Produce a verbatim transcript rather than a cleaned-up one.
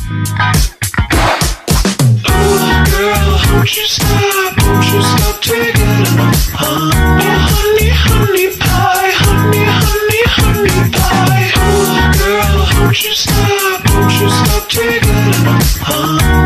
Won't you stop, won't you stop taking it on? Oh, honey, honey pie, honey, honey, honey pie. Oh, girl, won't you stop, won't you stop taking it on? Oh.